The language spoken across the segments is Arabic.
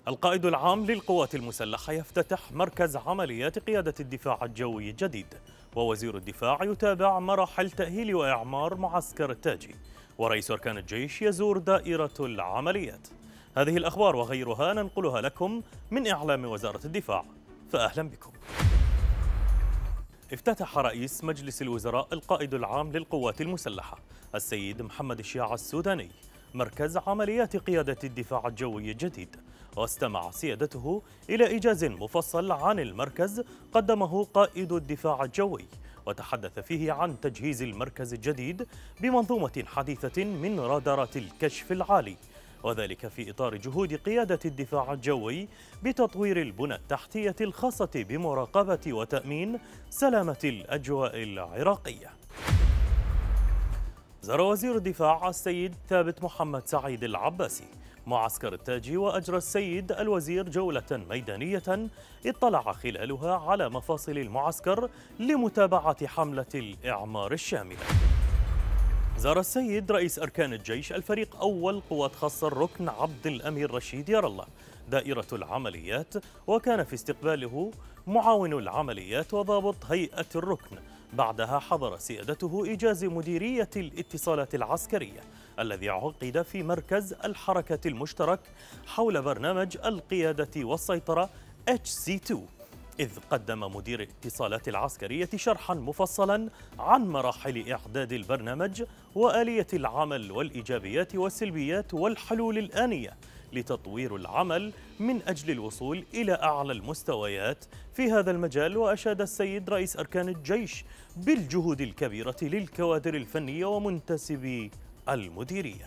القائد العام للقوات المسلحة يفتتح مركز عمليات قيادة الدفاع الجوي الجديد، ووزير الدفاع يتابع مراحل تأهيل وإعمار معسكر التاجي، ورئيس أركان الجيش يزور دائرة العمليات. هذه الأخبار وغيرها ننقلها لكم من إعلام وزارة الدفاع، فأهلا بكم. افتتح رئيس مجلس الوزراء القائد العام للقوات المسلحة السيد محمد الشياع السوداني مركز عمليات قيادة الدفاع الجوي الجديد، واستمع سيادته إلى إيجاز مفصل عن المركز قدمه قائد الدفاع الجوي، وتحدث فيه عن تجهيز المركز الجديد بمنظومة حديثة من رادارات الكشف العالي، وذلك في إطار جهود قيادة الدفاع الجوي بتطوير البنى التحتية الخاصة بمراقبة وتأمين سلامة الأجواء العراقية. زار وزير الدفاع السيد ثابت محمد سعيد العباسي معسكر التاجي، وأجرى السيد الوزير جولة ميدانية اطلع خلالها على مفاصل المعسكر لمتابعة حملة الإعمار الشاملة. زار السيد رئيس أركان الجيش الفريق أول قوات خاصة الركن عبد الأمير رشيد يار الله دائرة العمليات، وكان في استقباله معاون العمليات وضابط هيئة الركن. بعدها حضر سيادته إيجاز مديرية الاتصالات العسكرية الذي عقد في مركز الحركة المشترك حول برنامج القيادة والسيطرة HC2، إذ قدم مدير الاتصالات العسكرية شرحا مفصلا عن مراحل إعداد البرنامج وآلية العمل والإيجابيات والسلبيات والحلول الآنية لتطوير العمل من أجل الوصول إلى أعلى المستويات في هذا المجال. وأشاد السيد رئيس أركان الجيش بالجهود الكبيرة للكوادر الفنية ومنتسبي المديرية.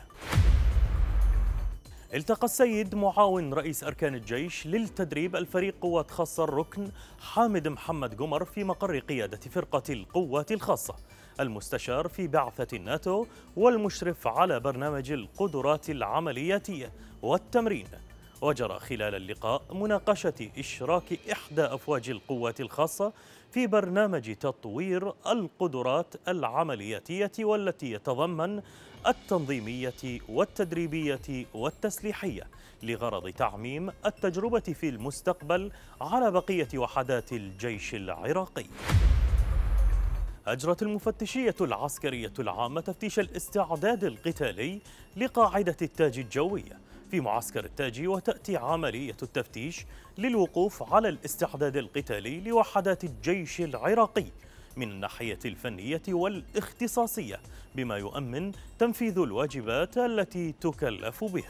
التقى السيد معاون رئيس أركان الجيش للتدريب الفريق قوات خاصة الركن حامد محمد قمر في مقر قيادة فرقة القوات الخاصة المستشار في بعثة الناتو والمشرف على برنامج القدرات العملياتية والتمرين. وجرى خلال اللقاء مناقشة إشراك إحدى أفواج القوات الخاصة في برنامج تطوير القدرات العملياتية، والتي يتضمن التنظيمية والتدريبية والتسليحية لغرض تعميم التجربة في المستقبل على بقية وحدات الجيش العراقي. أجرت المفتشية العسكرية العامة تفتيش الاستعداد القتالي لقاعدة التاجي الجوية في معسكر التاجي، وتأتي عملية التفتيش للوقوف على الاستعداد القتالي لوحدات الجيش العراقي من الناحية الفنية والاختصاصية، بما يؤمن تنفيذ الواجبات التي تكلف بها.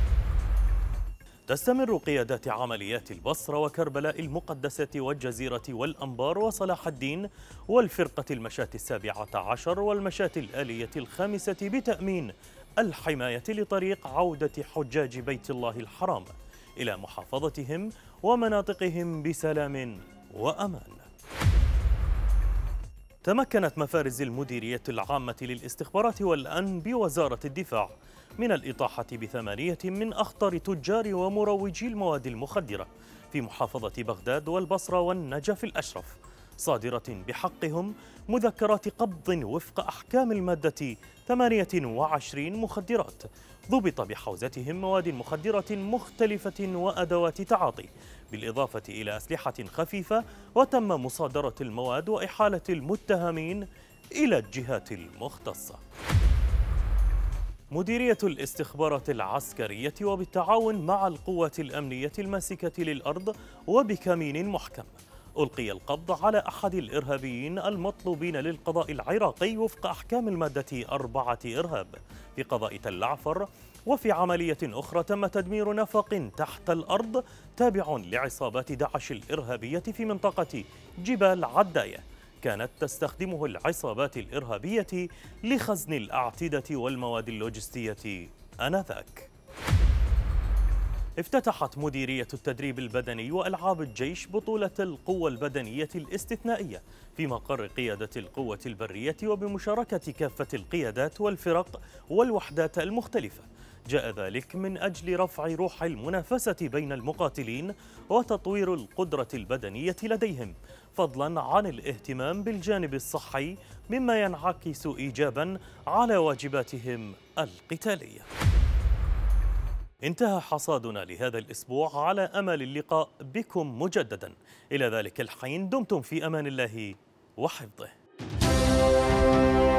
تستمر قيادات عمليات البصرة وكربلاء المقدسة والجزيرة والأنبار وصلاح الدين والفرقة المشاة 17 والمشاة الآلية 5 بتأمين الحماية لطريق عودة حجاج بيت الله الحرام إلى محافظتهم ومناطقهم بسلام وأمان. تمكنت مفارز المديرية العامة للاستخبارات والأمن بوزارة الدفاع من الإطاحة ب8 من أخطر تجار ومروجي المواد المخدرة في محافظة بغداد والبصرة والنجف الأشرف، صادرة بحقهم مذكرات قبض وفق أحكام المادة 28 مخدرات. ضبط بحوزتهم مواد مخدرة مختلفة وأدوات تعاطي، بالإضافة إلى أسلحة خفيفة، وتم مصادرة المواد وإحالة المتهمين إلى الجهات المختصة. مديرية الاستخبارات العسكرية وبالتعاون مع القوات الأمنية الماسكة للأرض وبكمين محكم ألقي القبض على أحد الإرهابيين المطلوبين للقضاء العراقي وفق أحكام المادة 4 إرهاب في قضاء تل عفر. وفي عملية أخرى تم تدمير نفق تحت الأرض تابع لعصابات داعش الإرهابية في منطقة جبال عداية، كانت تستخدمه العصابات الإرهابية لخزن الأعتدة والمواد اللوجستية آنذاك. افتتحت مديرية التدريب البدني وألعاب الجيش بطولة القوة البدنية الاستثنائية في مقر قيادة القوة البرية وبمشاركة كافة القيادات والفرق والوحدات المختلفة. جاء ذلك من أجل رفع روح المنافسة بين المقاتلين وتطوير القدرة البدنية لديهم، فضلا عن الاهتمام بالجانب الصحي مما ينعكس إيجابا على واجباتهم القتالية. انتهى حصادنا لهذا الأسبوع، على أمل اللقاء بكم مجددا. إلى ذلك الحين دمتم في أمان الله وحفظه.